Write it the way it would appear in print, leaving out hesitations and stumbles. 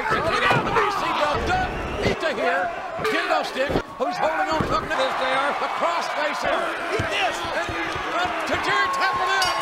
takes the kick out of the BC Bell. Doug, he's to here. Kendo stick, who's holding on to this. They are the cross facer. He missed. And up to Jerry Tapper.